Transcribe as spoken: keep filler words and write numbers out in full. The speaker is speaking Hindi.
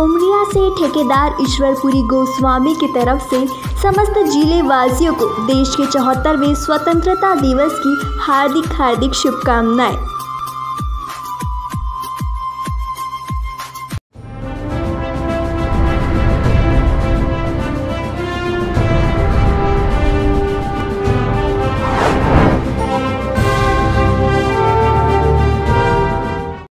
उमरिया से ठेकेदार ईश्वरपुरी गोस्वामी की तरफ से समस्त जिले वासियों को देश के चौहत्तरवें स्वतंत्रता दिवस की हार्दिक हार्दिक शुभकामनाएं।